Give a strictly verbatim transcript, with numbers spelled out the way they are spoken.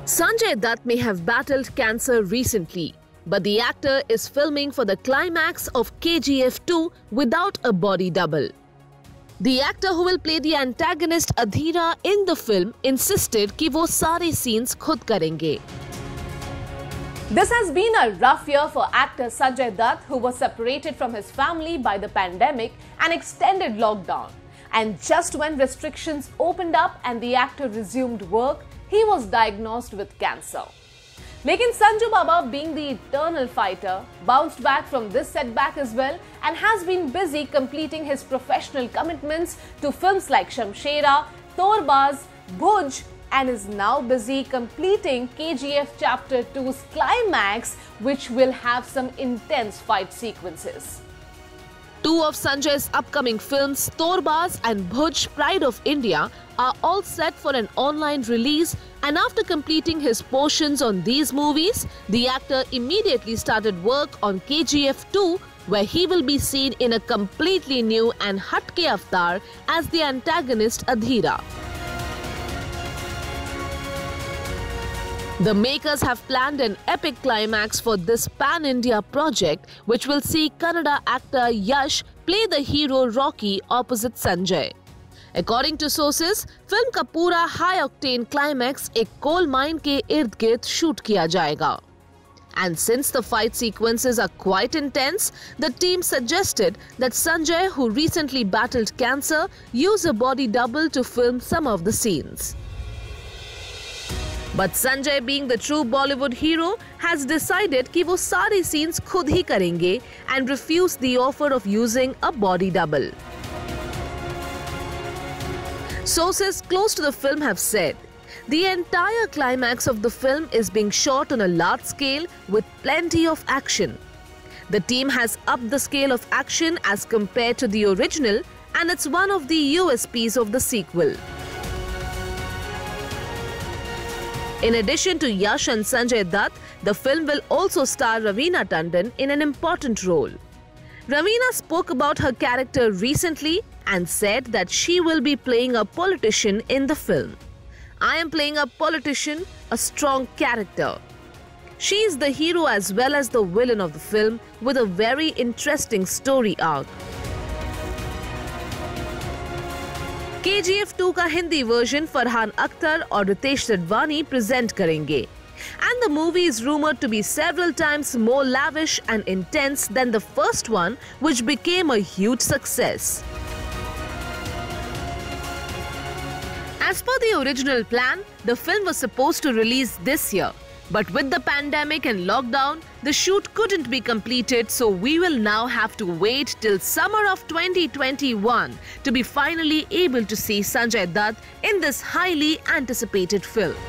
Sanjay Dutt may have battled cancer recently, but the actor is filming for the climax of K G F two without a body double. The actor who will play the antagonist Adhira in the film insisted कि वो सारे scenes खुद करेंगे. This has been a rough year for actor Sanjay Dutt, who was separated from his family by the pandemic and extended lockdown. And just when restrictions opened up and the actor resumed work, he was diagnosed with cancer. Lekin Sanju Baba, being the eternal fighter, bounced back from this setback as well and has been busy completing his professional commitments to films like Shamshera, Torbaz, Bhuj, and is now busy completing K G F Chapter two's climax, which will have some intense fight sequences. Two of Sanjay's upcoming films, Torbaz and Bhuj Pride of India, are all set for an online release, and after completing his portions on these movies, the actor immediately started work on K G F two, where he will be seen in a completely new and hatke avatar as the antagonist Adhira. The makers have planned an epic climax for this pan-India project, which will see Kannada actor Yash play the hero Rocky opposite Sanjay. According to sources, film का पूरा high-octane climax एक coal mine के इर्द-गिर्द shoot किया जाएगा. And since the fight sequences are quite intense, the team suggested that Sanjay, who recently battled cancer, use a body double to film some of the scenes. But Sanjay, being the true Bollywood hero, has decided कि वो सारे scenes खुद ही करेंगे and refused the offer of using a body double. Sources close to the film have said, the entire climax of the film is being shot on a large scale with plenty of action. The team has upped the scale of action as compared to the original, and it's one of the U S Ps of the sequel. In addition to Yash and Sanjay Dutt, the film will also star Raveena Tandon in an important role. Raveena spoke about her character recently and said that she will be playing a politician in the film. I am playing a politician, a strong character. She is the hero as well as the villain of the film, with a very interesting story arc. K G F two का Hindi version Farhan Akhtar और Ritesh Sidhwani present करेंगे. And the movie is rumored to be several times more lavish and intense than the first one, which became a huge success. As per the original plan, the film was supposed to release this year. But with the pandemic and lockdown, the shoot couldn't be completed, so we will now have to wait till summer of twenty twenty-one to be finally able to see Sanjay Dutt in this highly anticipated film.